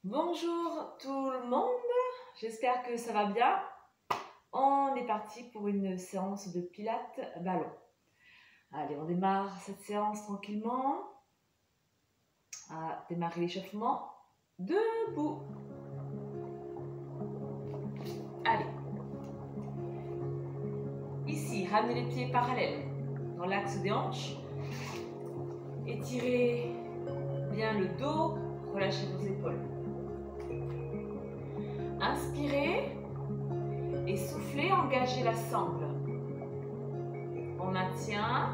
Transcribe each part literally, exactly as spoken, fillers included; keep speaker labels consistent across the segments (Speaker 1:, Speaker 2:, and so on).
Speaker 1: Bonjour tout le monde, j'espère que ça va bien. On est parti pour une séance de pilates ballon. Allez, on démarre cette séance tranquillement. À démarrer l'échauffement. Debout. Allez. Ici, ramenez les pieds parallèles dans l'axe des hanches. Étirez bien le dos, relâchez vos épaules. Inspirez et soufflez, engagez la sangle. On maintient.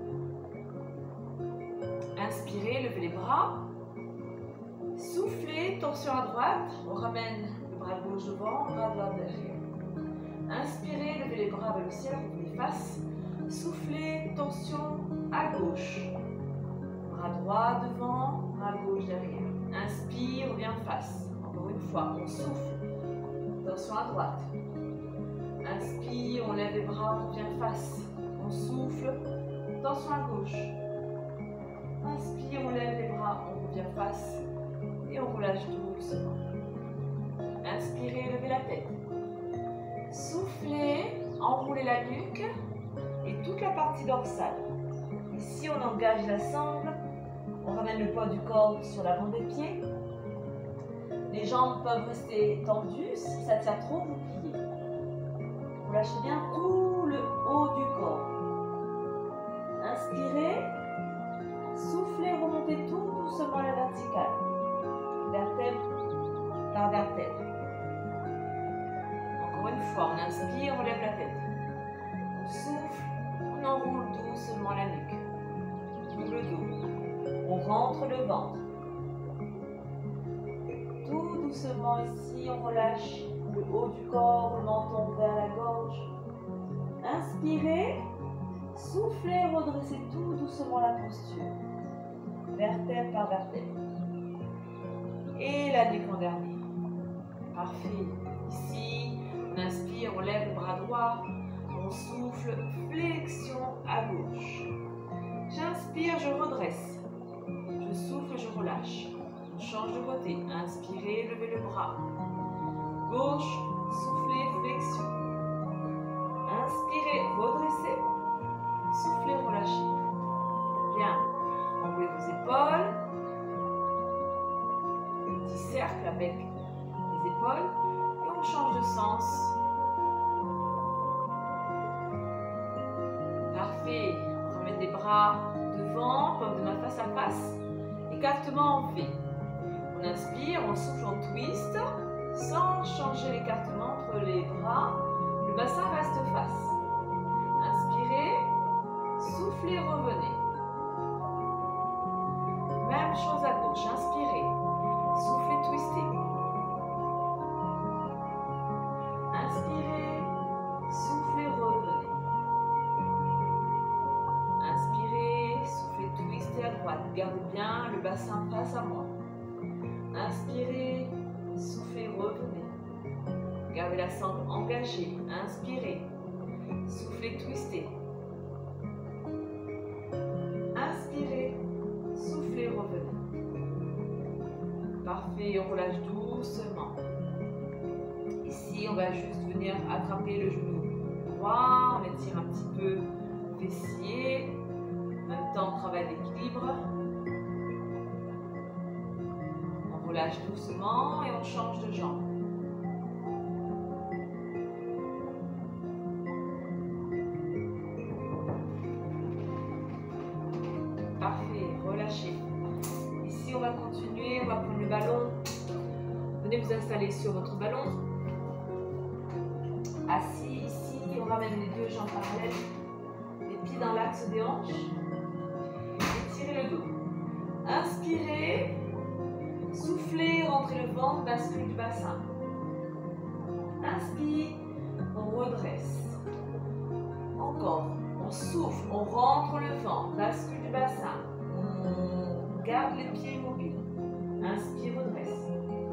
Speaker 1: Inspirez, levez les bras. Soufflez, torsion à droite. On ramène le bras gauche devant, bras droit derrière. Inspirez, levez les bras vers le ciel, ouvrez les faces. Soufflez, torsion à gauche. Bras droit devant, bras gauche derrière. Inspire, revient face. Encore une fois, on souffle. Torsion à droite. Inspire, on lève les bras, on revient face. On souffle. Torsion à gauche. Inspire, on lève les bras, on revient face. Et on relâche doucement. Inspirez, levez la tête. Soufflez, enroulez la nuque et toute la partie dorsale. Ici, on engage la sangle. On ramène le poids du corps sur l'avant des pieds. Les jambes peuvent rester tendues. Si ça tient trop, vous pliez. Vous lâchez bien tout le haut du corps. Inspirez. Soufflez, remontez tout doucement à la verticale. Vertèbre par vertèbre. Encore une fois, on inspire, on lève la tête. On souffle, on enroule doucement la nuque. Tout le dos. On rentre le ventre. Tout doucement ici, on relâche le haut du corps, le menton vers la gorge. Inspirez, soufflez, redressez tout doucement la posture. Vertèbre par vertèbre. Et la nuque en dernier. Parfait. Ici, on inspire, on lève le bras droit. On souffle, flexion à gauche. J'inspire, je redresse. Je souffle, je relâche. On change de côté. Inspirez, levez le bras. Gauche, soufflez, flexion. Inspirez, redressez. Soufflez, relâchez. Bien. Enroulez vos épaules. Petit cercle avec les épaules. Et on change de sens. Parfait. On remet les bras devant, paume de main face à face. Écartement en V. On inspire, on souffle en twist, sans changer l'écartement entre les bras. Le bassin reste face. Inspirez, soufflez, revenez. Même chose à gauche. Inspirez, soufflez, twistez. Inspirez, soufflez, revenez. Inspirez, soufflez, twistez à droite. Gardez bien le bassin face à moi. Inspirez, soufflez, revenez. Gardez la sangle engagée. Inspirez, soufflez, twistez. Inspirez, soufflez, revenez. Parfait, on relâche doucement. Ici, on va juste venir attraper le genou droit. On étire un petit peu le fessier. En même temps, on travaille l'équilibre. On relâche doucement et on change de jambe. Parfait, relâchez. Ici, on va continuer, on va prendre le ballon. Venez vous installer sur votre ballon. Assis, ici, on ramène les deux jambes parallèles. Les pieds dans l'axe des hanches. Étirez le dos. Inspirez. Soufflez, rentrez le ventre, bascule du bassin. Inspire, on redresse. Encore, on souffle, on rentre le ventre, bascule du bassin. On garde les pieds immobiles. Inspire, redresse.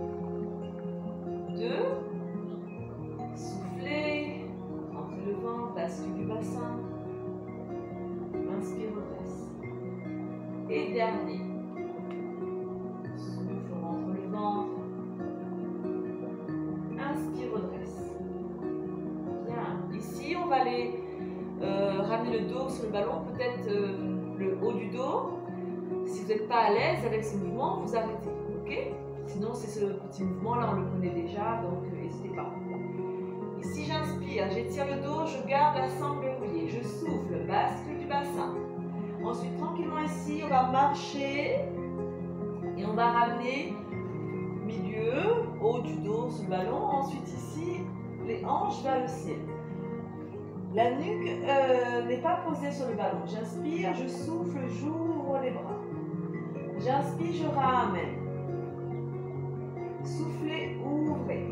Speaker 1: Deux. Soufflez, rentrez le ventre, bascule du bassin. Inspire, redresse. Et dernier. Souffle, on rentre le ventre, le ballon, peut-être euh, le haut du dos. Si vous n'êtes pas à l'aise avec ce mouvement, vous arrêtez. Ok? Sinon, c'est ce petit mouvement-là, on le connaît déjà, donc n'hésitez pas. Ici, j'inspire, j'étire le dos, je garde la sangle verrouillée. Je souffle, bascule du bassin. Ensuite, tranquillement ici, on va marcher et on va ramener milieu, haut du dos sur le ballon. Ensuite, ici, les hanches vers le ciel. La nuque euh, n'est pas posée sur le ballon. J'inspire, je souffle, j'ouvre les bras. J'inspire, je ramène. Soufflez, ouvrez.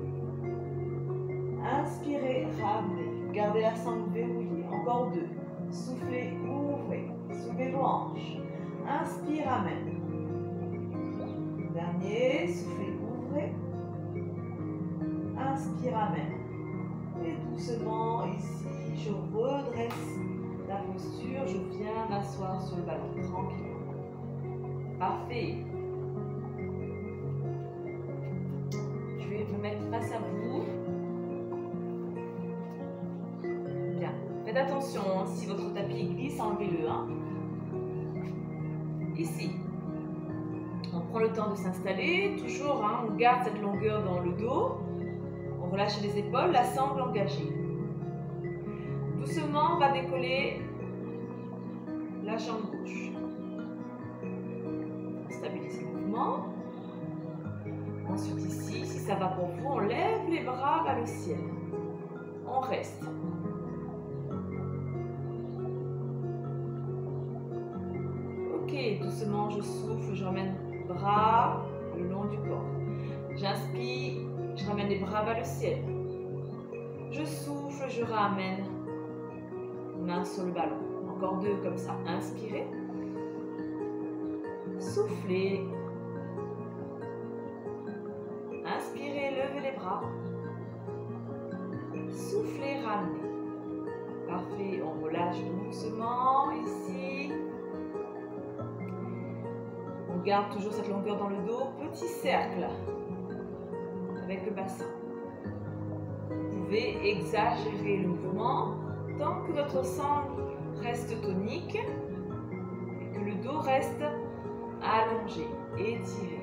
Speaker 1: Inspirez, ramenez. Gardez la sangle verrouillée. Encore deux. Soufflez, ouvrez. Soulevez vos hanches. Inspire, ramène. Dernier, soufflez, ouvrez. Inspire, ramène. Et doucement, ici, je redresse la posture. Je viens m'asseoir sur le ballon, tranquillement. Parfait. Je vais me mettre face à vous. Bien. Faites attention, hein, si votre tapis glisse, enlevez-le. Hein. Ici. On prend le temps de s'installer. Toujours, hein, on garde cette longueur dans le dos. On relâche les épaules, la sangle engagée. Doucement, on va décoller la jambe gauche. On stabilise le mouvement. Ensuite ici, si ça va pour vous, on lève les bras vers le ciel. On reste. Ok, doucement, je souffle, je ramène les bras le long du corps. J'inspire, je ramène les bras vers le ciel. Je souffle, je ramène. Main sur le ballon. Encore deux comme ça. Inspirez. Soufflez. Inspirez, levez les bras. Soufflez, ramenez. Parfait, on relâche doucement ici. On garde toujours cette longueur dans le dos. Petit cercle avec le bassin. Vous pouvez exagérer le mouvement tant que votre sangle reste tonique et que le dos reste allongé, étiré.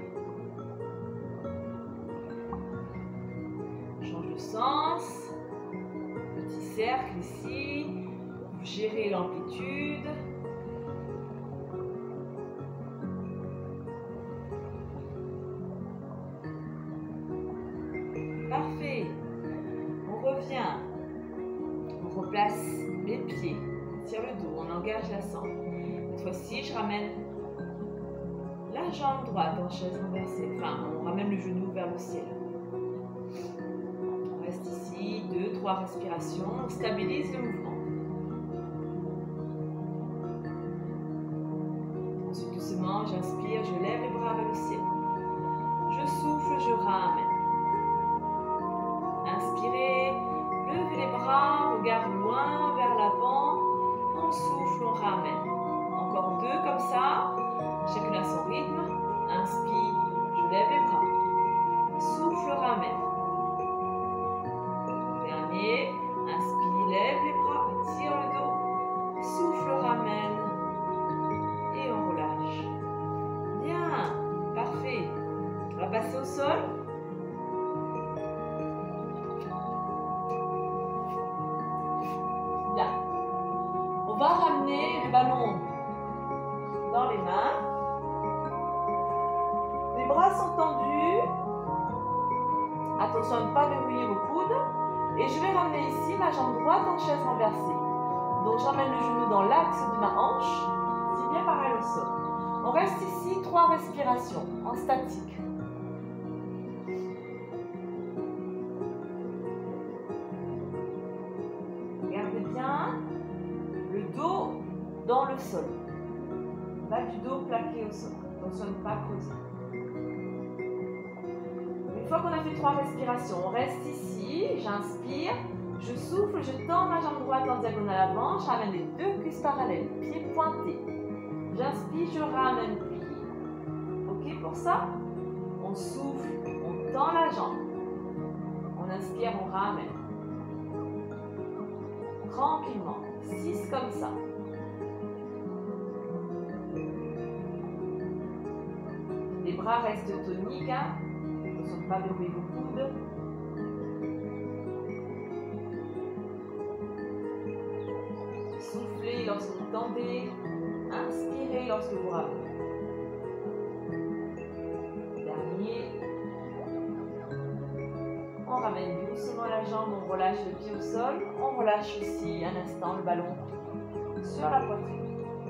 Speaker 1: Change de sens. Petit cercle ici. Vous gérez l'amplitude. Parfait. On revient. On replace les pieds. On tire le dos. On engage la sangle. Cette fois-ci, je ramène la jambe droite en chaise renversée. Enfin, on ramène le genou vers le ciel. On reste ici. Deux, trois respirations. On stabilise le mouvement. Ensuite, doucement, j'inspire. Je lève les bras vers le ciel. Je souffle, je ramène. Inspirez, levez les bras, regard loin vers l'avant. On souffle, on ramène. Encore deux comme ça. Chacune à son rythme. Inspire, je lève les bras. Souffle, ramène. Dernier. Inspire, lève les bras, tire le dos. Souffle, ramène. Et on relâche. Bien, parfait. On va passer au sol. On va ramener le ballon dans les mains. Les bras sont tendus. Attention à ne pas verrouiller vos coudes. Et je vais ramener ici ma jambe droite en chaise renversée. Donc je ramène le genou dans l'axe de ma hanche. C'est bien pareil au sol. On reste ici trois respirations en statique. Regardez bien. Le dos dans le sol. Bas du dos plaqué au sol. Attention à ne pas creuser. Une fois qu'on a fait trois respirations, on reste ici. J'inspire. Je souffle. Je tends ma jambe droite en diagonale avant. Je ramène les deux cuisses parallèles. Pieds pointés. J'inspire. Je ramène plie. Ok pour ça? On souffle. On tend la jambe. On inspire. On ramène. Tranquillement. six comme ça. bras restent toniques. Hein. Ne sont pas verrouiller vos coudes. Soufflez lorsque vous tendez. Inspirez lorsque vous ramenez. Dernier. On ramène doucement la jambe, on relâche le pied au sol. On relâche aussi un instant le ballon sur la poitrine.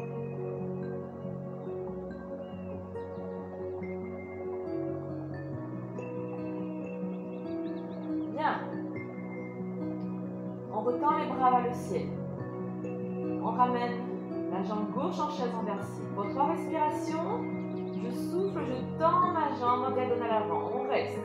Speaker 1: Bien. On retend les bras vers le ciel. On ramène la jambe gauche en chaise renversée. Pour trois respirations, je souffle, je tends ma jambe en diagonale avant. On reste.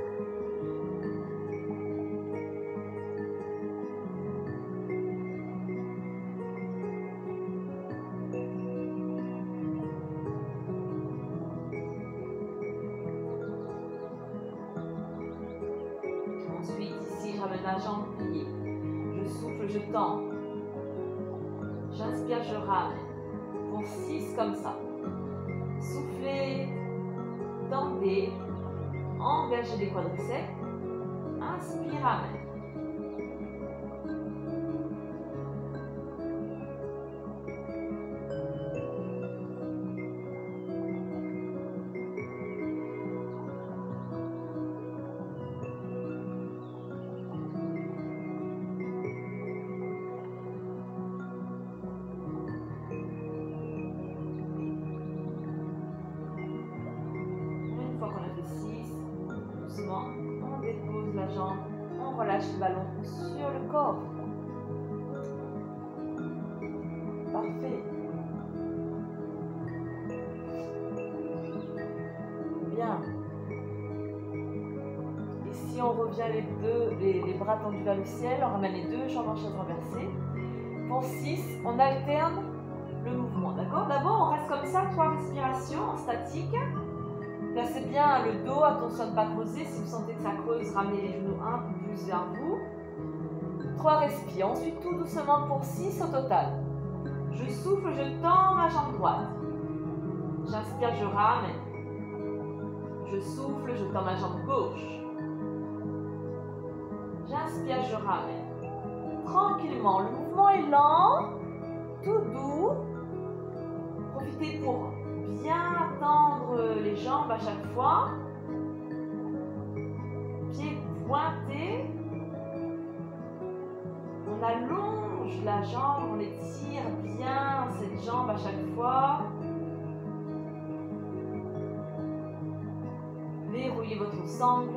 Speaker 1: Ensuite, ici, je ramène la jambe pliée. Je souffle, je tends. J'inspire, je ramène. Pour six comme ça. Soufflez, tendez, engagez les quadriceps. Inspire, ramène. On dépose la jambe, on relâche le ballon sur le corps. Parfait. Bien. Ici, on revient les deux, les, les bras tendus vers le ciel, on ramène les deux jambes en chaise renversée. Pour six, on alterne le mouvement, d'accord? D'abord, on reste comme ça, trois respirations en statique. Placez bien le dos, attention à ne pas creuser. Si vous sentez que ça creuse, ramenez les genoux un peu plus vers vous. Trois respires. Ensuite, tout doucement pour six au total. Je souffle, je tends ma jambe droite. J'inspire, je ramène. Je souffle, je tends ma jambe gauche. J'inspire, je ramène. Tranquillement, le mouvement est lent, tout doux. Profitez pour bien tendre les jambes à chaque fois. Pieds pointés. On allonge la jambe, on étire bien cette jambe à chaque fois. Verrouillez votre sangle.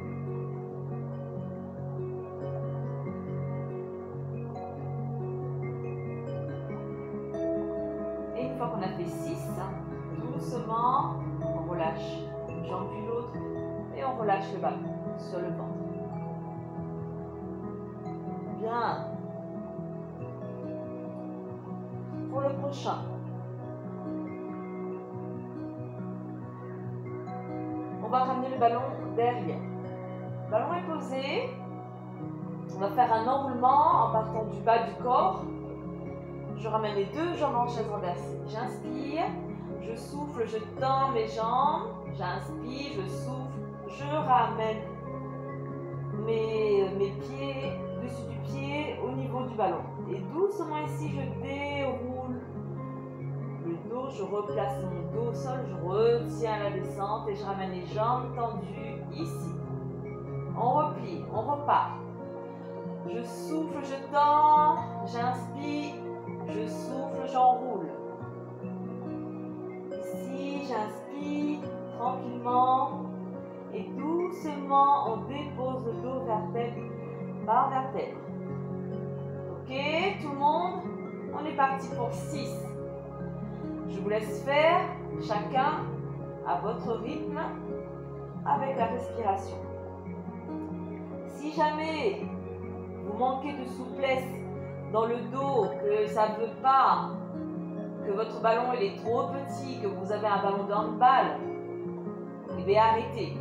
Speaker 1: Et une fois qu'on a fait six, doucement, on relâche une jambe puis l'autre et on relâche le ballon sur le ventre. Bien. Pour le prochain. On va ramener le ballon derrière. Le ballon est posé. On va faire un enroulement en partant du bas du corps. Je ramène les deux jambes en chaise renversée. J'inspire. Je souffle, je tends mes jambes, j'inspire, je souffle, je ramène mes, mes pieds, dessus du pied au niveau du ballon. Et doucement ici, je déroule le dos, je replace mon dos au sol, je retiens la descente et je ramène les jambes tendues ici. On replie, on repart. Je souffle, je tends, j'inspire, je souffle, j'enroule. J'inspire tranquillement et doucement on dépose le dos vertèbre par vertèbre. Ok, tout le monde, on est parti pour six. Je vous laisse faire chacun à votre rythme avec la respiration. Si jamais vous manquez de souplesse dans le dos, que ça ne veut pas, que votre ballon il est trop petit, que vous avez un ballon de handball, eh bien arrêtez.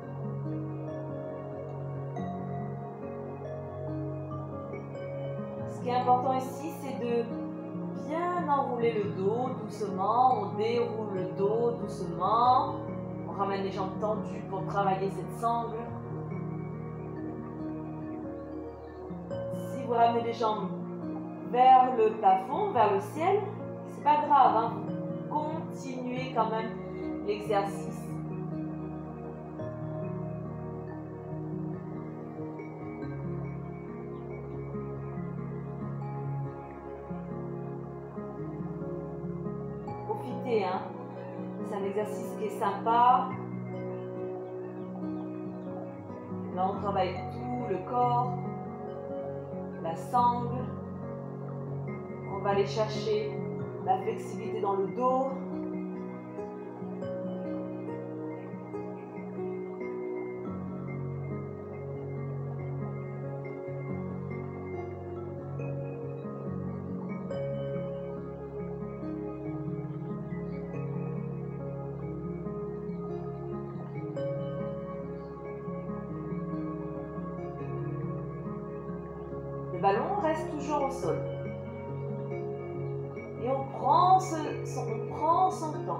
Speaker 1: Ce qui est important ici, c'est de bien enrouler le dos doucement. On déroule le dos doucement. On On ramène les jambes tendues pour travailler cette sangle. Si vous ramenez les jambes vers le plafond, vers le ciel, c'est pas grave, hein. Continuez quand même l'exercice. Profitez, hein. C'est un exercice qui est sympa. Là, on travaille tout le corps, la sangle. On va aller chercher la flexibilité dans le dos. Le ballon reste toujours au sol. Et on prend, ce, son, on prend son temps.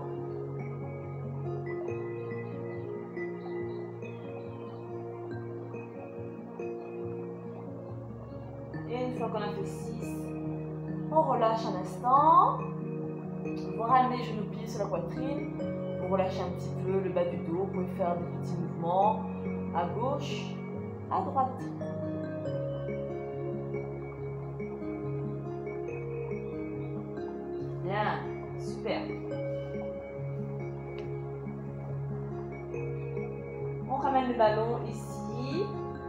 Speaker 1: Et une fois qu'on a fait six, on relâche un instant. Vous ramenez les genoux pliés sur la poitrine. Vous relâchez un petit peu le bas du dos. Vous pouvez faire des petits mouvements à gauche, à droite. Bien, super. On ramène le ballon ici.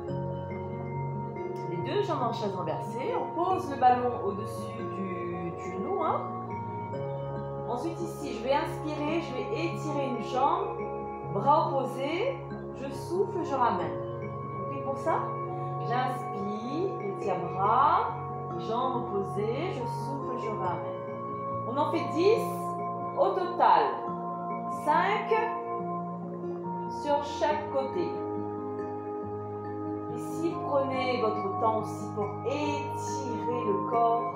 Speaker 1: Les deux jambes en chaise renversée. On pose le ballon au-dessus du, du genou. Hein. Ensuite ici, je vais inspirer, je vais étirer une jambe. Bras opposés. Je souffle, je ramène. Ok pour ça? J'inspire, étire bras. Jambes opposées. Je souffle, je ramène. On en fait dix au total. cinq sur chaque côté. Ici, prenez votre temps aussi pour étirer le corps.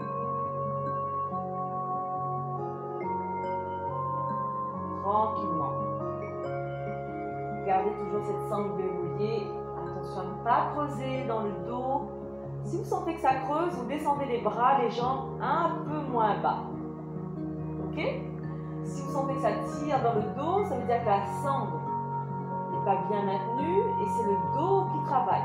Speaker 1: Tranquillement. Gardez toujours cette sangle verrouillée. Attention à ne pas creuser dans le dos. Si vous sentez que ça creuse, vous descendez les bras, les jambes un peu moins bas. Ok? Si vous sentez que ça tire dans le dos, ça veut dire que la sangle n'est pas bien maintenue et c'est le dos qui travaille.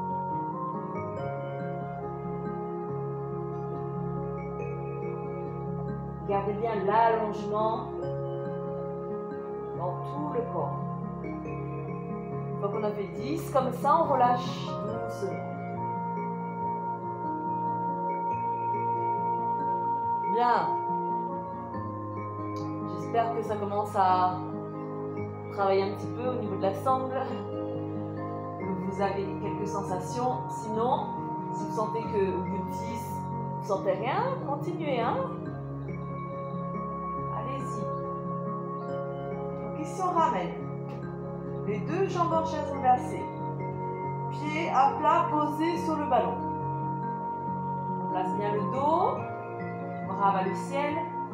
Speaker 1: Gardez bien l'allongement dans tout le corps. Une fois qu'on a fait dix, comme ça, on relâche doucement. Bien. J'espère que ça commence à travailler un petit peu au niveau de la sangle. Que vous avez quelques sensations. Sinon, si vous sentez que au bout de dix, vous ne sentez rien, continuez. Hein? Allez-y. Donc ici, on ramène les deux jambes en chaise renversée. Pieds à plat posés sur le ballon. On place bien le dos. Bras vers le ciel.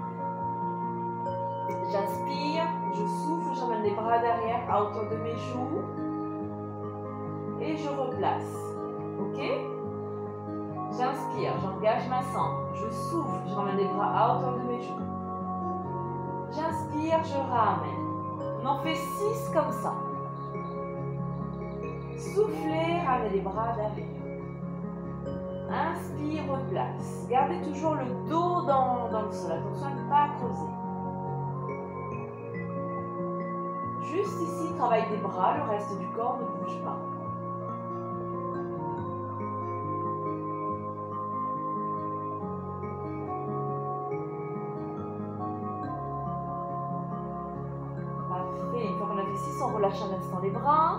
Speaker 1: J'inspire, je souffle, j'emmène les bras derrière à hauteur de mes joues. Et je replace. Ok? J'inspire, j'engage ma sangle. Je souffle, je ramène les bras à hauteur de mes joues. J'inspire, je ramène. On en fait six comme ça. Soufflez, ramenez les bras derrière. Inspire, replace. Gardez toujours le dos dans, dans le sol. Attention à ne pas creuser. Juste ici, travail des bras. Le reste du corps ne bouge pas. Parfait. Une fois qu'on a fait six, on relâche un instant les bras.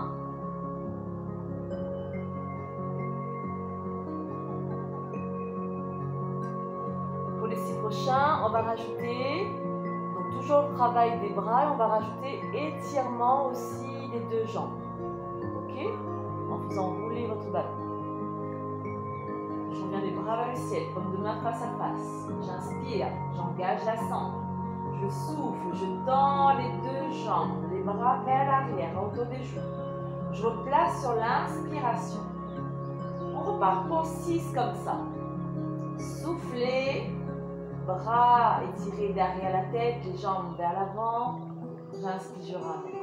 Speaker 1: On va rajouter, donc toujours le travail des bras, et on va rajouter étirement aussi des deux jambes. Ok? En faisant rouler votre ballon. Je reviens les bras vers le ciel, comme deux mains face à face. J'inspire, j'engage la sangle. Je souffle, je tends les deux jambes, les bras vers l'arrière, à hauteur des genoux. Je replace sur l'inspiration. On repart pour six comme ça. Soufflez, bras étirés derrière la tête, les jambes vers l'avant. J'inspire, je ramène.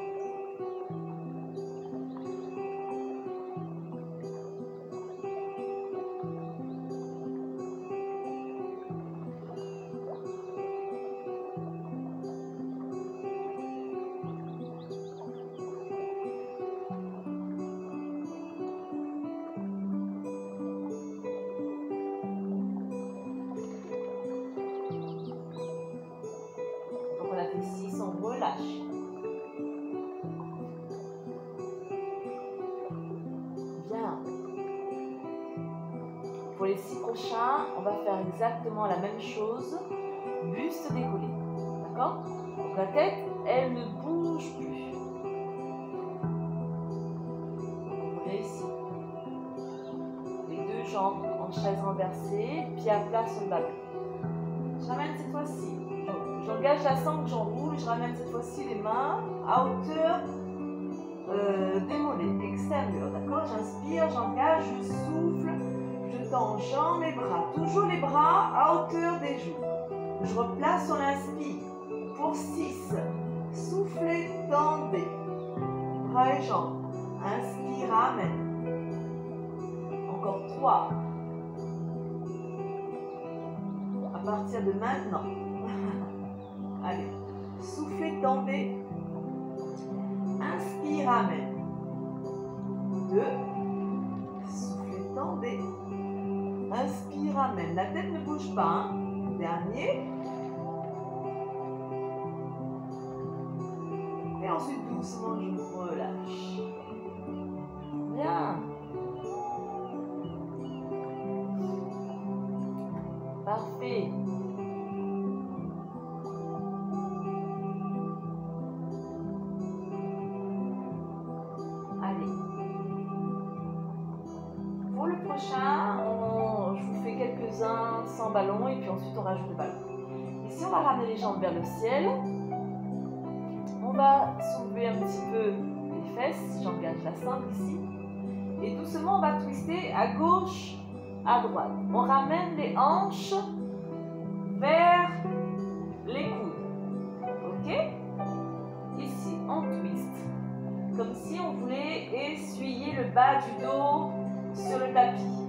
Speaker 1: Pour les six prochains, on va faire exactement la même chose. Buste décollé. D'accord? Donc la tête, elle ne bouge plus. Vous voyez ici. Les deux jambes en chaise renversée, pied à plat sur le ballon. Je ramène cette fois-ci. J'engage la sangle, j'enroule. Je ramène cette fois-ci les mains à hauteur euh, des mollets extérieurs. D'accord? J'inspire, j'engage, je souffle. Je tends jambes et bras, toujours les bras à hauteur des joues. Je replace sur l'inspire. Pour six, soufflez, tendez. Bras et jambes. Inspire, ramène. Encore trois. À partir de maintenant. Allez, soufflez, tendez. Inspire, ramène. Deux. Soufflez, tendez. Inspire, ramène. La tête ne bouge pas. Hein. Dernier. Et ensuite, doucement, je relâche. Bien. Parfait. Allez. Pour le prochain, on, je vous fais quelques-uns sans ballon et puis ensuite on rajoute le ballon. Ici, on va ramener les jambes vers le ciel. On va soulever un petit peu les fesses. J'engage la sangle ici. Et doucement, on va twister à gauche, à droite. On ramène les hanches vers les coudes. Ok? Ici, on twist. Comme si on voulait essuyer le bas du dos sur le tapis.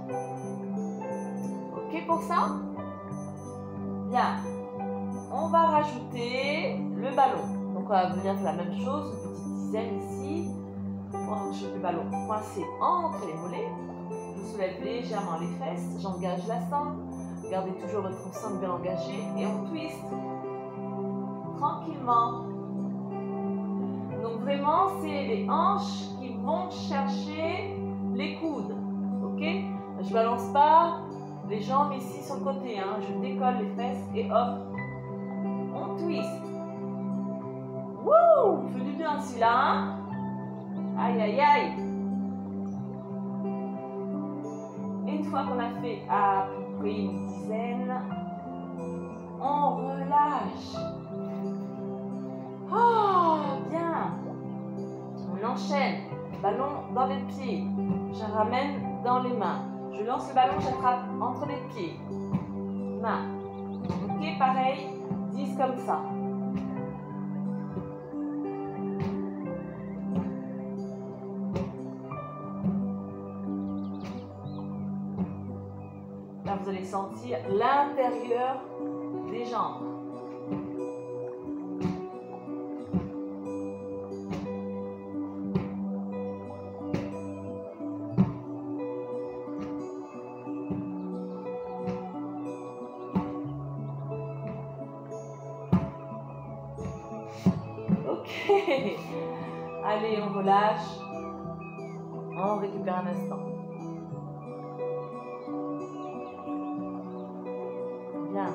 Speaker 1: Ok pour ça? Bien. On va rajouter le ballon. Donc on va venir faire la même chose, une petite dizaine ici. On rajoute le ballon coincé entre les mollets. Je soulève légèrement les fesses, j'engage la sangle. Gardez toujours votre sangle bien engagée et on twist tranquillement. Donc vraiment, c'est les hanches qui vont chercher les coudes. Ok? Je balance pas les jambes ici sur le côté. Hein. Je décolle les fesses et hop, on twist. Wouh! Fait du bien celui-là. Hein? Aïe, aïe, aïe. Une fois qu'on a fait à peu près une dizaine, on relâche. Oh, bien. On enchaîne. Ballon dans les pieds. Je ramène dans les mains. Je lance le ballon, j'attrape entre les pieds. Main. Ok, pareil. dix comme ça. Là, vous allez sentir l'intérieur des jambes. Ok. Allez, on relâche. On récupère un instant. Bien.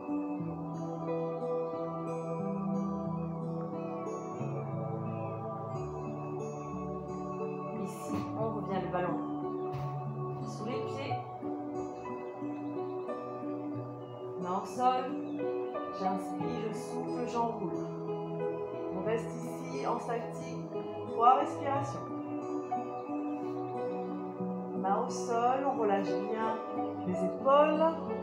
Speaker 1: Ici, on revient le ballon sous les pieds. Main au sol.
Speaker 2: J'inspire, je souffle, j'enroule. On reste ici en statique. Trois respirations. Main au sol, on relâche bien les épaules.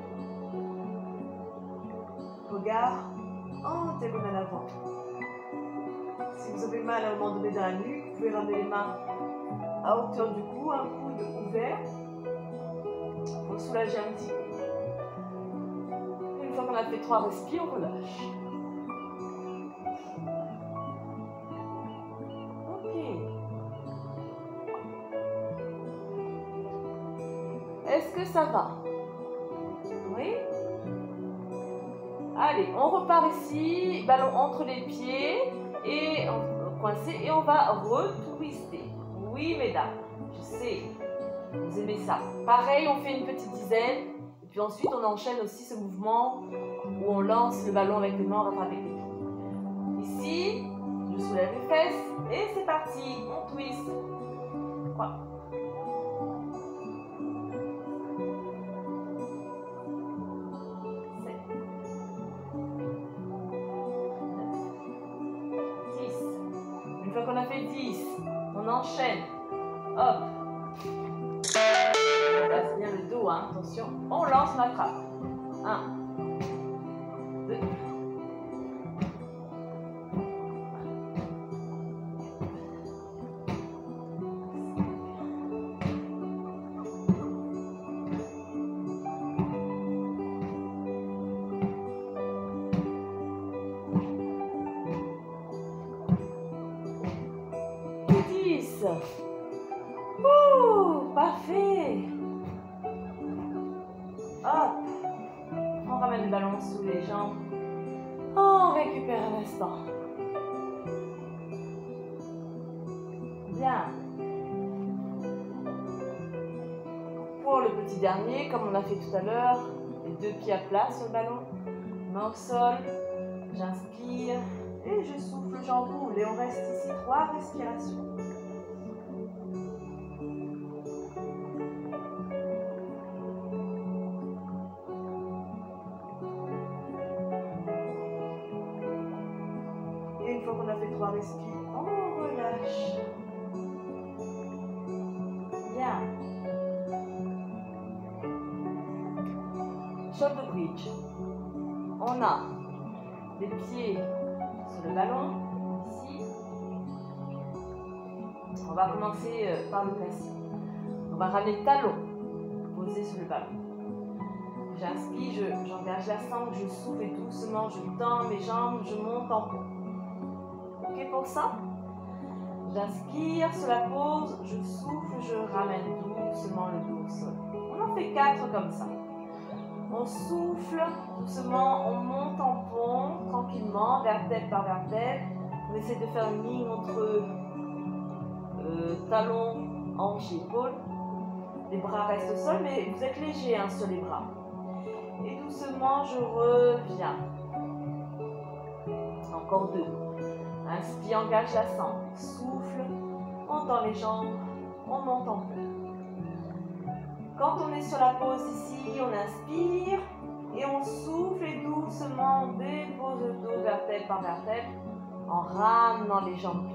Speaker 2: Regard en diagonale avant. Si vous avez mal à un moment donné dans la nuque, vous pouvez ramener les mains à hauteur du cou, un coude ouvert pour soulager un petit peu. Une fois qu'on a fait trois respires, on relâche. Ok. Est-ce que ça va? Oui? Allez, on repart ici, ballon entre les pieds et on coincé et on va retwister. Oui, mesdames, je sais, vous aimez ça. Pareil, on fait une petite dizaine et puis ensuite on enchaîne aussi ce mouvement où on lance le ballon avec les mains, on rattrape avec les pieds. Ici, je soulève les fesses et c'est parti, on twist. trois. Une fois qu'on a fait dix, on enchaîne. Hop. On passe bien le dos, hein. Attention. On lance, on attrape. un, deux. Ouh, parfait. Hop. On ramène le ballon sous les jambes. On récupère un instant. Bien. Pour le petit dernier, comme on a fait tout à l'heure, les deux pieds à plat sur le ballon. Main au sol. J'inspire et je souffle, j'enroule. Et on reste ici trois respirations. Et une fois qu'on a fait trois respires, on relâche. Bien. Shoulder bridge. On a les pieds sur le ballon, ici. On va commencer par le classique. On va ramener le talon posé sur le ballon. J'inspire, j'engage la sangle, je souffle et doucement, je tends mes jambes, je monte en pont. Ok pour ça? J'inspire sur la pause, je souffle, je ramène doucement le dos au sol. On en fait quatre comme ça. On souffle doucement, on monte en pont, tranquillement, vertèbre par vertèbre. On essaie de faire une ligne entre euh, talon, hanche et épaule. Les bras restent au sol, mais vous êtes léger hein, sur les bras. Et doucement, je reviens. Encore deux. Inspire, engage la sangle. Souffle, on tend les jambes, on monte en pont. Quand on est sur la pause ici, on inspire et on souffle et doucement on dépose le dos vertèbre par vertèbre en ramenant les jambes.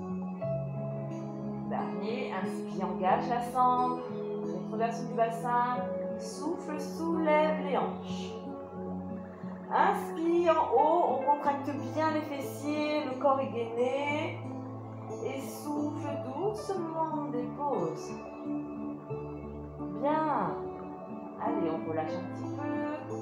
Speaker 2: Dernier, inspire, engage la sangle, rétroversion du bassin, souffle, soulève les hanches. Inspire en haut, on contracte bien les fessiers, le corps est gainé et souffle doucement, on dépose. Bien. Allez, on relâche un petit peu.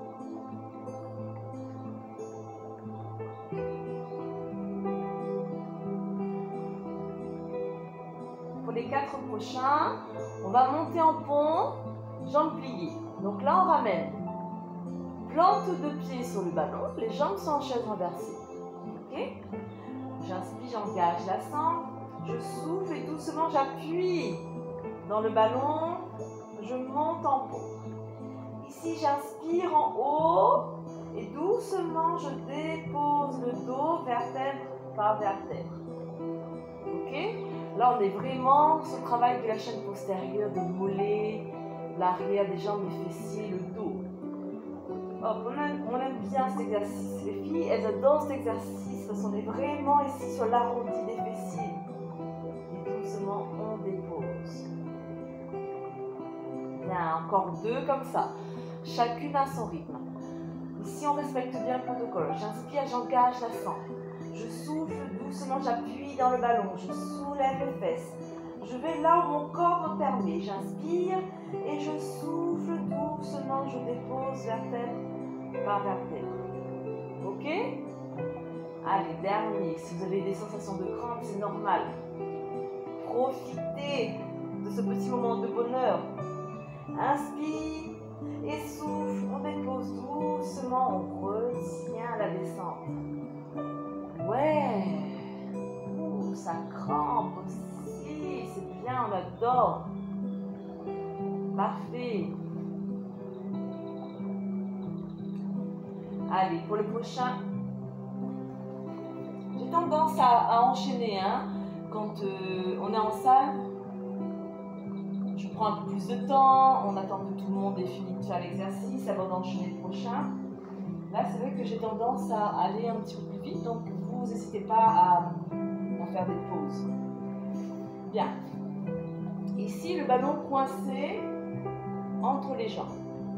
Speaker 2: Pour les quatre prochains, on va monter en pont, jambes pliées. Donc là, on ramène plante de pied sur le ballon, les jambes sont en chaise renversée. Ok? J'inspire, j'engage la sangle, je souffle et doucement j'appuie dans le ballon. Je monte en pont. Ici, j'inspire en haut et doucement, je dépose le dos vertèbre par vertèbre. Ok? Là, on est vraiment sur le travail de la chaîne postérieure, des mollets, l'arrière des jambes, les fessiers, le dos. Hop, on aime, on aime bien cet exercice. Les filles, elles adorent cet exercice parce qu'on est vraiment ici sur l'arrondi des fessiers. Et doucement, on dépose. Bien, encore deux comme ça. Chacune à son rythme. Ici, on respecte bien le protocole. J'inspire, j'engage la sang. Je souffle doucement, j'appuie dans le ballon. Je soulève les fesses. Je vais là où mon corps me permet. J'inspire et je souffle doucement. Je dépose vertèbre par vertèbre. Ok? Allez, dernier. Si vous avez des sensations de crampes, c'est normal. Profitez de ce petit moment de bonheur. Inspire et souffle. On dépose doucement. On retient la descente. Ouais. Ouh, ça crampe aussi. C'est bien, on adore. Parfait. Allez, pour le prochain, j'ai tendance à, à enchaîner. Hein, quand euh, on est en salle, je prends un peu plus de temps, on attend que tout le monde ait fini de faire l'exercice avant d'enchaîner le prochain. Là, c'est vrai que j'ai tendance à aller un petit peu plus vite, donc vous n'hésitez pas à, à faire des pauses. Bien. Ici, le ballon coincé entre les jambes.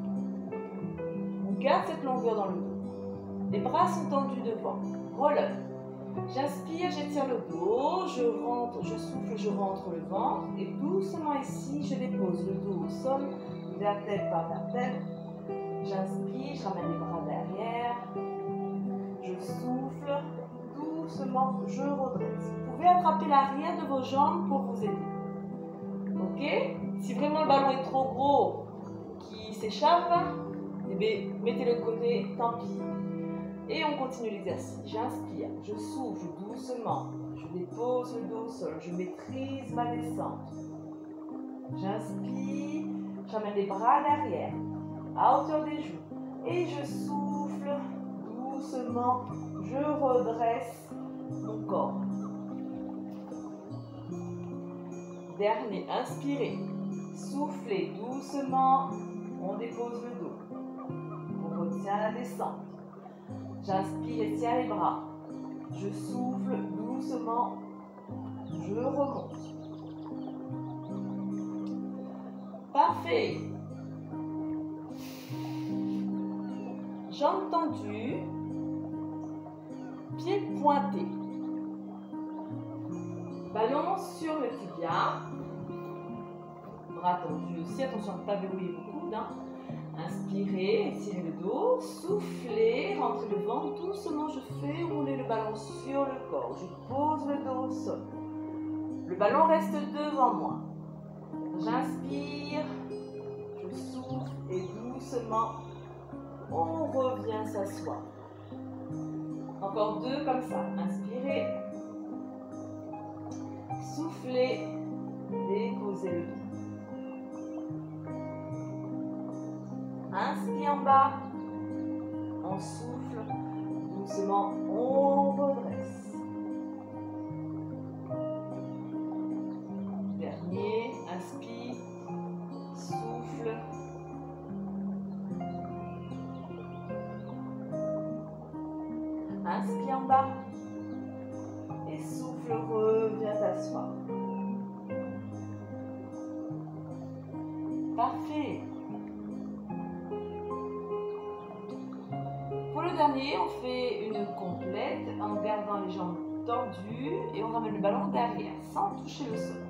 Speaker 2: On garde cette longueur dans le dos. Les bras sont tendus devant. Roll-up. J'inspire, j'étire le dos, je rentre, je souffle, je rentre le ventre. Et doucement ici, je dépose le dos au sol, vertèbre par vertèbre. J'inspire, je ramène les bras derrière. Je souffle, doucement, je redresse. Vous pouvez attraper l'arrière de vos jambes pour vous aider. Ok? Si vraiment le ballon est trop gros, qui s'échappe, eh bien, mettez-le de côté, tant pis. Et on continue l'exercice. J'inspire, je souffle doucement, je dépose le dos au sol, je maîtrise ma descente. J'inspire, j'amène les bras derrière, à hauteur des joues. Et je souffle doucement, je redresse mon corps. Dernier, inspirez, soufflez doucement, on dépose le dos. On retient la descente. J'inspire et tiens les bras. Je souffle doucement. Je remonte. Parfait. Jambes tendues. Pieds pointés. Ballon sur le tibia. Bras tendus aussi. Attention à ne pas verrouiller vos coudes. Hein. Inspirez, étirez le dos, soufflez, rentrez le ventre, doucement je fais rouler le ballon sur le corps, je pose le dos au sol. Le ballon reste devant moi. J'inspire, je souffle et doucement, on revient s'asseoir. Encore deux comme ça. Inspirez, soufflez, déposez le dos. Inspire en bas, on souffle, doucement, on redresse. Dernier, inspire, souffle. Inspire en bas et souffle, reviens t'asseoir. Parfait. Pour le dernier, on fait une complète en gardant les jambes tendues et on ramène le ballon derrière sans toucher le sol.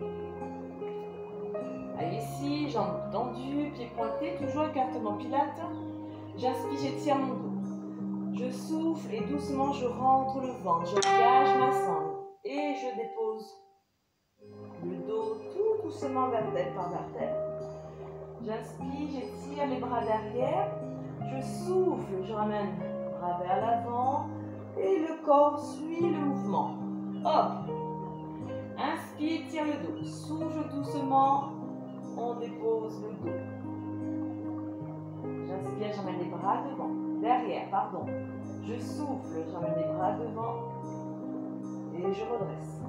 Speaker 2: Allez, ici, jambes tendues, pieds pointés, toujours écartement pilates. J'inspire, j'étire mon dos. Je souffle et doucement je rentre le ventre. J'engage ma sangle et je dépose le dos tout doucement vertèbre par vertèbre. J'inspire, j'étire les bras derrière. Je souffle, je ramène le bras vers l'avant et le corps suit le mouvement. Hop. Inspire, tire le dos. Souffle doucement, on dépose le dos. J'inspire, j'emmène les bras devant. Derrière, pardon. Je souffle, j'emmène les bras devant et je redresse.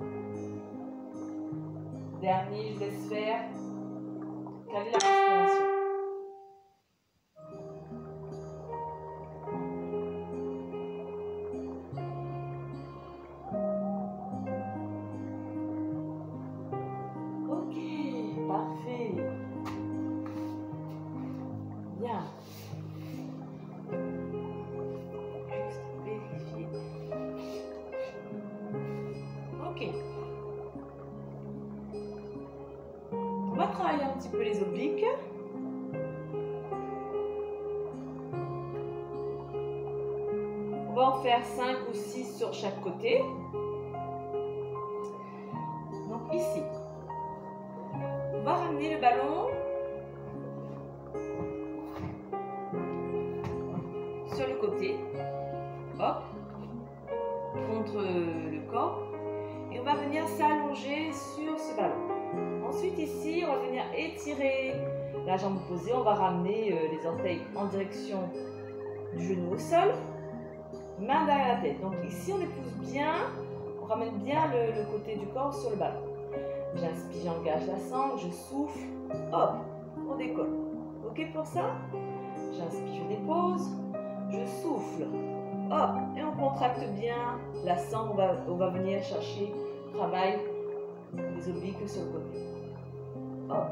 Speaker 2: Dernier, je laisse faire. Caler la respiration. va travailler un petit peu les obliques. On va en faire cinq ou six sur chaque côté. Donc ici, on va ramener le ballon sur le côté, hop, contre le corps, et on va venir s'allonger sur ce ballon. Ensuite ici, on va venir étirer la jambe opposée, on va ramener euh, les orteils en direction du genou au sol, main derrière la tête. Donc ici, on les pousse bien, on ramène bien le, le côté du corps sur le ballon. J'inspire, j'engage la sangle, je souffle, hop, on décolle. Ok pour ça? J'inspire, je dépose, je souffle, hop, et on contracte bien la sangle, on va, on va venir chercher, travail les obliques sur le côté. Hop.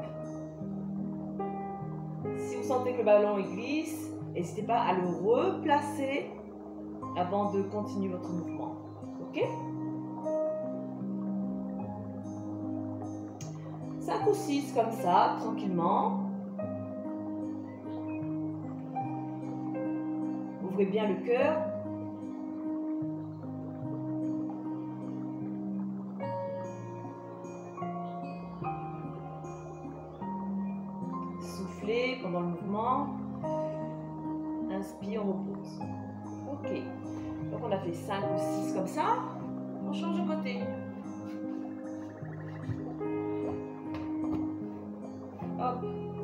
Speaker 2: Si vous sentez que le ballon il glisse, n'hésitez pas à le replacer avant de continuer votre mouvement. Ok? cinq ou six comme ça, tranquillement. Ouvrez bien le cœur. Soufflez pendant le mouvement. Inspire, on repose. Ok. Donc on a fait cinq ou six comme ça. On change de côté. Hop.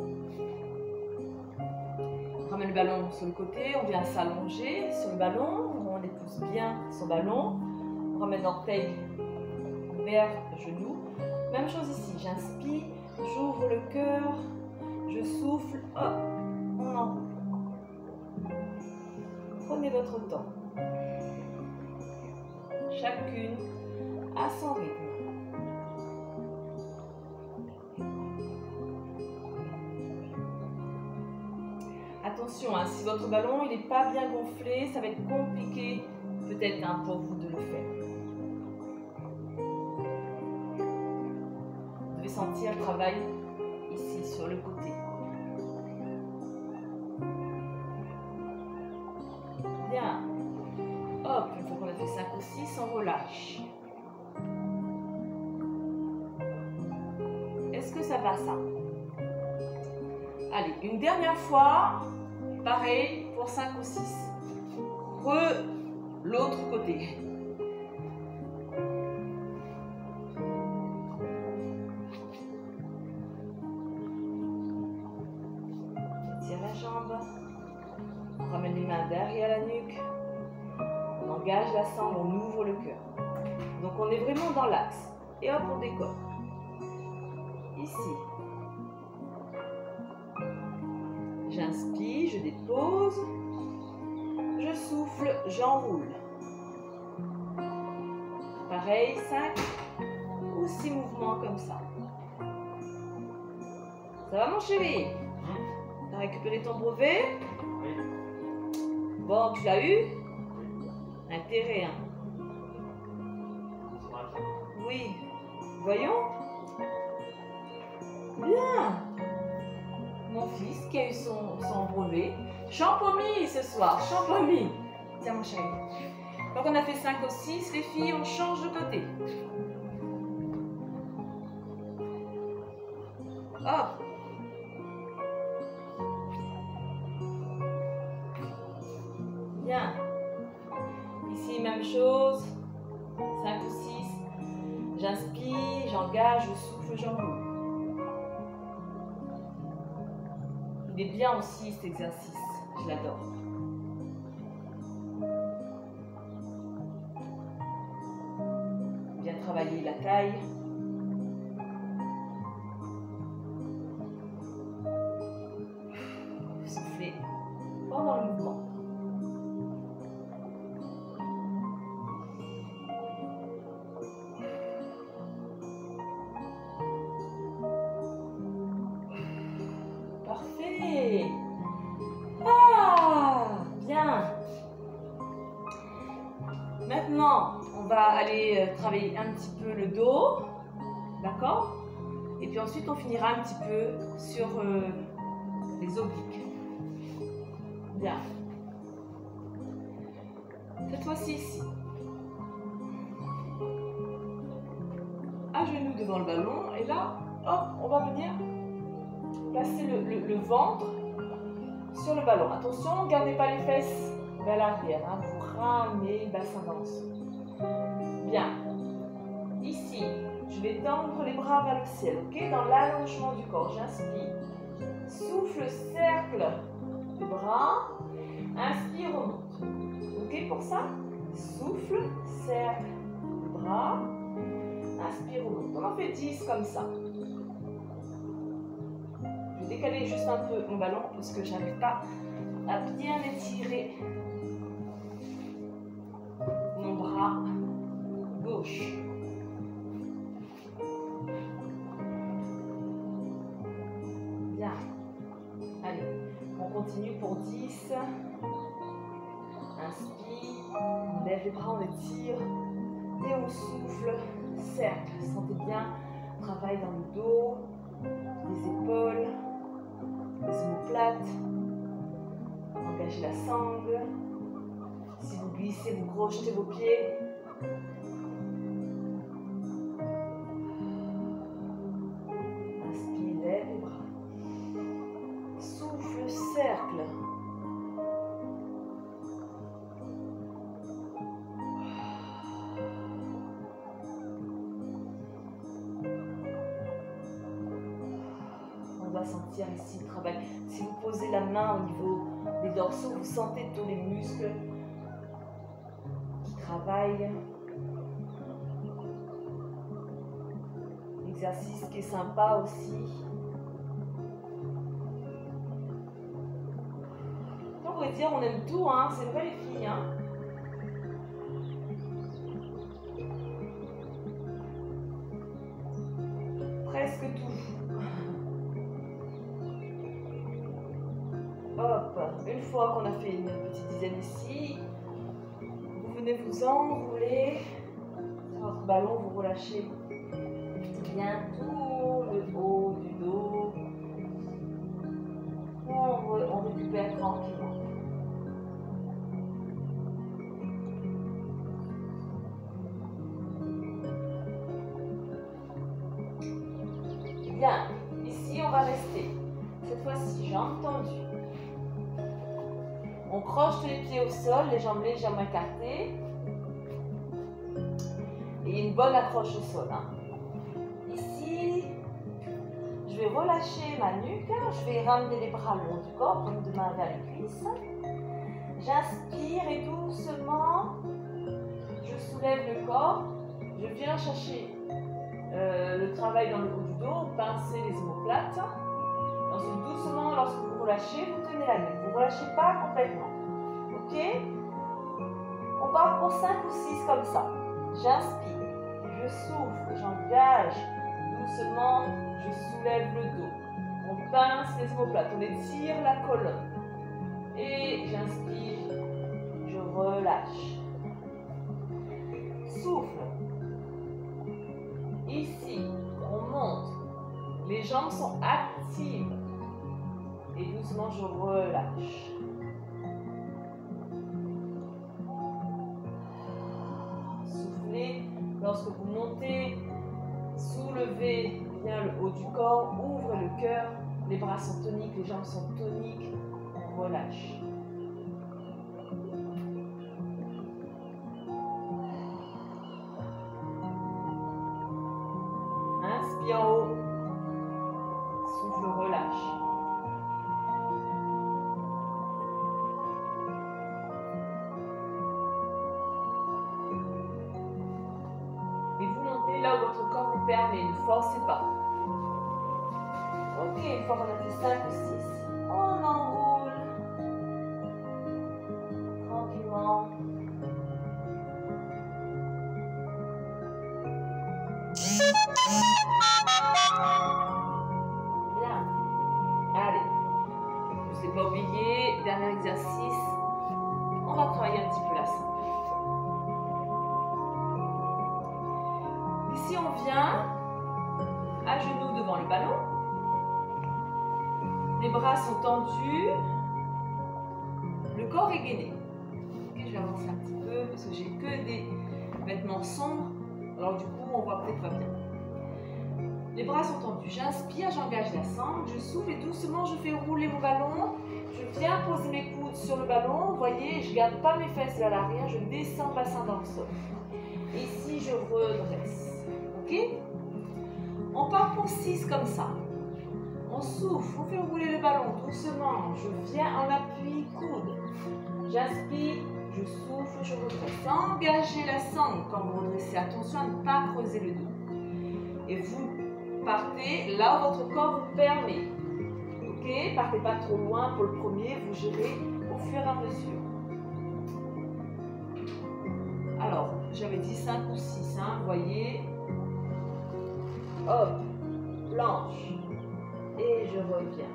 Speaker 2: On ramène le ballon sur le côté, on vient s'allonger sur le ballon, on épouse bien son ballon, on ramène l'orteil vers le genou. Même chose ici, j'inspire, j'ouvre le cœur, je souffle, hop, on enroule. Prenez votre temps. Chacune à son rythme. Attention, hein, si votre ballon il n'est pas bien gonflé, ça va être compliqué peut-être hein, pour vous de le faire. Vous devez sentir le travail ici sur le côté. Bien. Hop, une fois qu'on a fait cinq ou six, on relâche. Est-ce que ça va ça? Allez, une dernière fois. Pareil pour cinq ou six. Re l'autre côté. Tire la jambe. On ramène les mains derrière la nuque. On engage la sangle, on ouvre le cœur. Donc on est vraiment dans l'axe. Et hop, on décolle. Ici. J'inspire, je dépose, je souffle, j'enroule. Pareil, cinq ou six mouvements comme ça. Ça va mon chéri? Tu as récupéré ton brevet? Bon, tu l'as eu? Intérêt, hein? Oui. Voyons. Bien. Mon fils qui a eu son, son brevet. Champomy ce soir, champomy. Tiens mon chéri. Donc on a fait cinq ou six, les filles, on change de côté. Hop. Bien. Ici, même chose. cinq ou six. J'inspire, j'engage, je souffle, j'enroule. Il est bien aussi cet exercice, je l'adore. Bien travailler la taille. Souffler pendant le mouvement. Maintenant, on va aller travailler un petit peu le dos, d'accord? Et puis ensuite, on finira un petit peu sur euh, les obliques. Bien. Cette fois-ci, ici. À genoux devant le ballon. Et là, hop, on va venir placer le, le, le ventre sur le ballon. Attention, ne gardez pas les fesses vers l'arrière. Hein. Vous ramenez, le bassin avance. Bien. Ici, je vais tendre les bras vers le ciel, ok? Dans l'allongement du corps, j'inspire. Souffle, cercle les bras. Inspire, remonte. Ok pour ça? Souffle, cercle les bras. Inspire, remonte. On en fait dix comme ça. Je vais décaler juste un peu mon ballon parce que je n'arrive pas à bien étirer mon bras gauche. Bien. Allez, on continue pour dix. Inspire, on lève les bras, on étire et on souffle, cercle. Sentez bien, travail dans le dos, les épaules, les omoplates. Engagez la sangle. Si vous glissez, vous projetez vos pieds. Inspire, lève les bras. Souffle, cercle. On va sentir ici le travail. Si vous posez la main au niveau des dorsaux, vous sentez tous les muscles qui travaillent. Exercice qui est sympa aussi. On pourrait dire on aime tout, hein. C'est vrai les filles. Hein. Presque tout. Hop, une fois qu'on a fait une petite dizaine ici, vous venez vous enrouler sur votre ballon, vous relâchez bien tout le haut du dos. On, on récupère tranquillement. Bien, ici on va rester. Cette fois-ci, jambes tendues. On croche les pieds au sol, les jambes légèrement écartées. Et une bonne accroche au sol. Hein. Ici, je vais relâcher ma nuque. Je vais ramener les bras le long du corps, paume de main vers les cuisses. J'inspire et doucement, je soulève le corps. Je viens chercher euh, le travail dans le haut du dos, pincer les omoplates. Ensuite, doucement, lorsque vous relâchez, vous tenez la nuque. Vous ne relâchez pas complètement. Ok? On part pour cinq ou six comme ça. J'inspire, je souffle, j'engage. Doucement, je soulève le dos. On pince les omoplates, on étire la colonne. Et j'inspire, je relâche. Souffle. Ici, on monte. Les jambes sont actives. Et doucement, je relâche. Soufflez. Lorsque vous montez, soulevez bien le haut du corps, ouvrez le cœur. Les bras sont toniques, les jambes sont toniques. On relâche. Inspire en haut. Souffle, relâche. Et vous montez là où votre corps vous permet, ne forcez pas. Ok, une fois qu'on a fait cinq ou six, on enroule tranquillement. Bien. Allez. Je ne vous ai pas oublié, dernier exercice. On va travailler un petit peu la sangle. Ici, on vient à genoux devant le ballon. Les bras sont tendus. Le corps est gainé. Okay, je vais avancer un petit peu parce que j'ai que des vêtements sombres. Alors du coup, on voit peut-être pas bien. Les bras sont tendus. J'inspire, j'engage la sangle. Je souffle et doucement, je fais rouler mon ballon. Je viens poser mes coudes sur le ballon. Vous voyez, je ne garde pas mes fesses vers l'arrière. Je descends le bassin dans le sol. Et ici, je redresse. Ok? On part pour six comme ça. On souffle, on fait rouler le ballon doucement. Je viens en appui, coude. J'inspire, je souffle, je redresse. Engagez la sangle quand vous redressez. Attention à ne pas creuser le dos. Et vous partez là où votre corps vous permet. Ok? Partez pas trop loin pour le premier. Vous gérez au fur et à mesure. Alors, j'avais dit cinq ou six. Hein, vous voyez? Hop, planche. Et je reviens.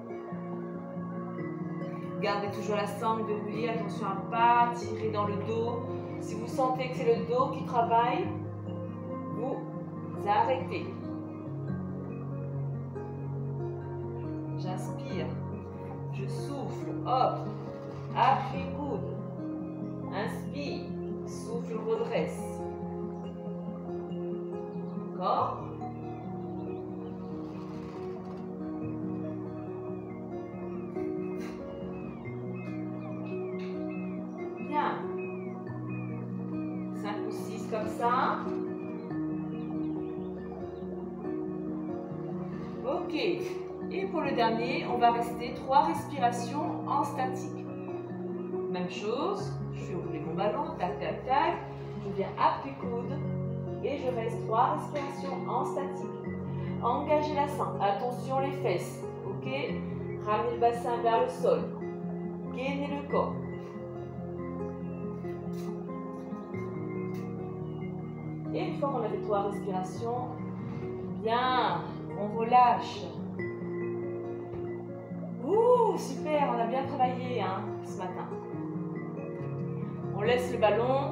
Speaker 2: Gardez toujours la sangle verrouillée. Attention à ne pas tirer dans le dos. Si vous sentez que c'est le dos qui travaille, vous arrêtez. J'inspire. Je souffle. Hop. Appui coude. Inspire. Souffle, redresse. Encore. Comme ça. Ok. Et pour le dernier, on va rester trois respirations en statique. Même chose. Je fais rouler mon ballon. Tac, tac, tac. Je viens appui coude. Et je reste trois respirations en statique. Engagez la sangle. Attention les fesses. Ok. Ramenez le bassin vers le sol. Gainez le corps. Et une fois qu'on a fait trois respirations, bien, on relâche. Ouh, super, on a bien travaillé hein, ce matin. On laisse le ballon.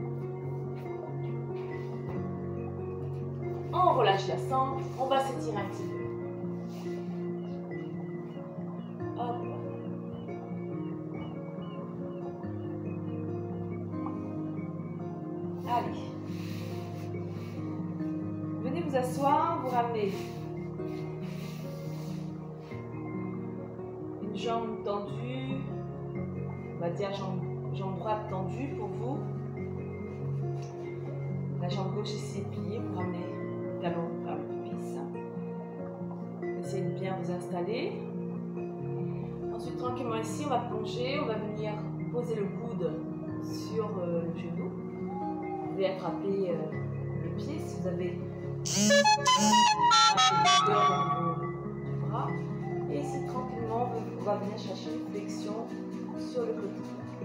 Speaker 2: On relâche la sangle. On va s'étirer un petit peu. Hop. Allez. Venez vous asseoir, vous ramenez une jambe tendue, on va dire jambe, jambe droite tendue pour vous. La jambe gauche ici est pliée, vous ramenez le talon vers le pubis. Essayez de bien vous installer. Ensuite, tranquillement ici, on va plonger, on va venir poser le coude sur euh, le genou. Vous pouvez attraper euh, le pied si vous avez un peu de du bras. Et ici, tranquillement, on va venir chercher une flexion sur le côté.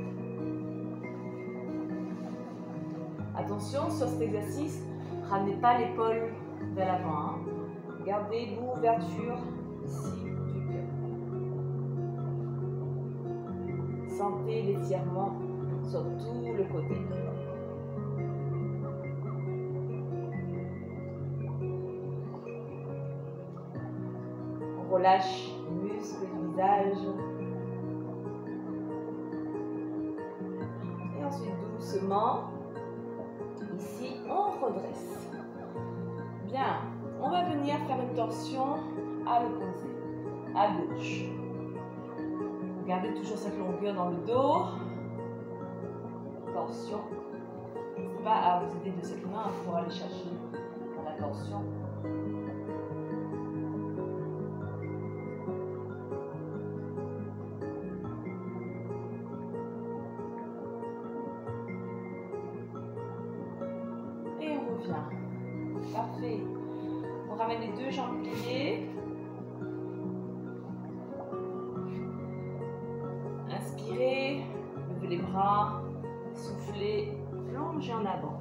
Speaker 2: Attention, sur cet exercice, ramenez pas l'épaule vers l'avant. Hein. Gardez l'ouverture ici du cœur. Sentez l'étirement sur tout le côté. On relâche les muscles du visage. Et ensuite, doucement, ici, on redresse. Bien, on va venir faire une torsion à l'opposé, à gauche. Gardez toujours cette longueur dans le dos. Torsion. N'hésitez pas à vous aider de cette main pour aller chercher dans la torsion. Et on revient. Parfait. On ramène les deux jambes pliées. Inspirez, levez les bras, soufflez, plongez en avant.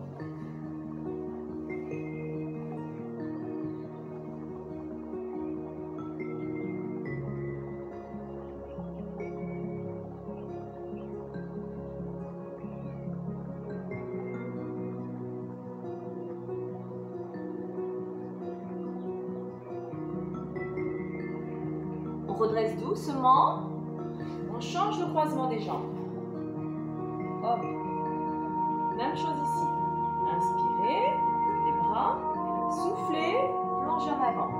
Speaker 2: redresse doucement. On change le croisement des jambes. Hop. Même chose ici. Inspirez, les bras. Soufflez, plongez en avant.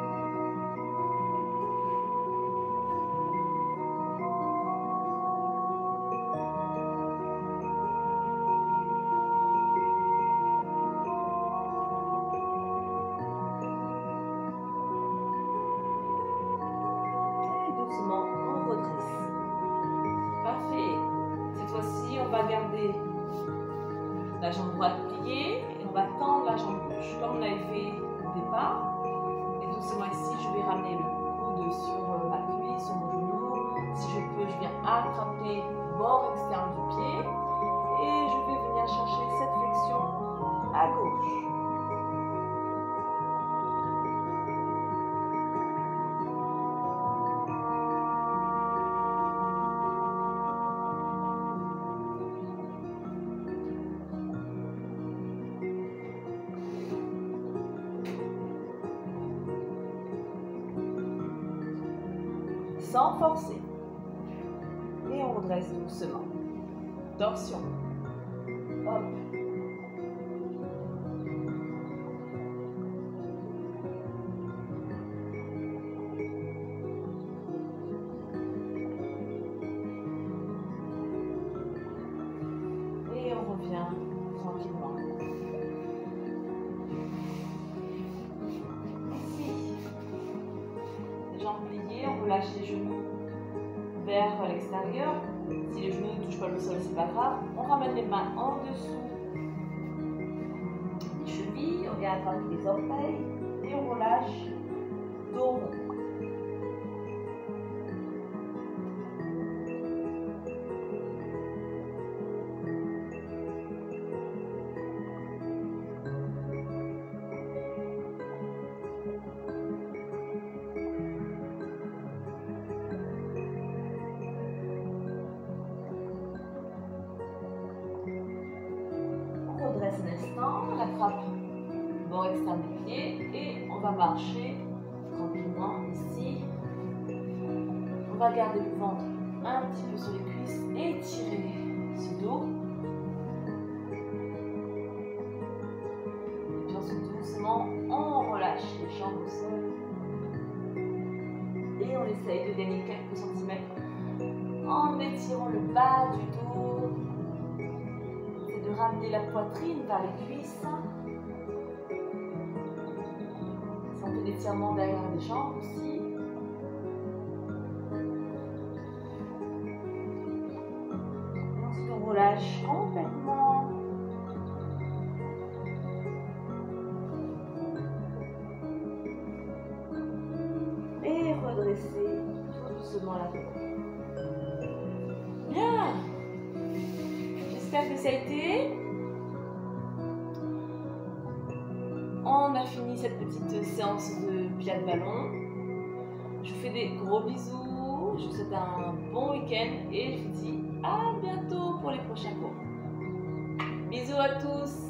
Speaker 1: Garder la jambe droite pliée et on va tendre la jambe gauche comme on avait fait au départ. Et doucement ici, je vais ramener le coude sur ma cuisse, sur mon genou. Si je peux, je viens attraper le bord externe du pied et je vais venir chercher cette flexion à gauche. Sans forcer. Et on redresse doucement. Torsion. Hop. Et on revient tranquillement. Ici. Les jambes pliées, on relâche les genoux vers l'extérieur. Si les genoux ne touchent pas le sol, c'est pas grave. On ramène les mains en dessous des chevilles, on vient attraper les orteils et on relâche dos rond. Redresse un instant, on attrape le bord externe du pied et on va marcher tranquillement ici. On va garder le ventre un petit peu sur les cuisses et tirer ce dos. Et puis ensuite doucement, on relâche les jambes au sol. Et on essaye de gagner quelques centimètres en étirant le bas du dos. De ramener la poitrine vers les cuisses. Sentez l'étirement derrière les jambes aussi. Et ensuite on relâche complètement. Et redresser tout doucement la tête. Bien. J'espère que ça a été. On a fini cette petite séance de pilates ballon. Je vous fais des gros bisous. Je vous souhaite un bon week-end et je vous dis à bientôt pour les prochains cours. Bisous à tous.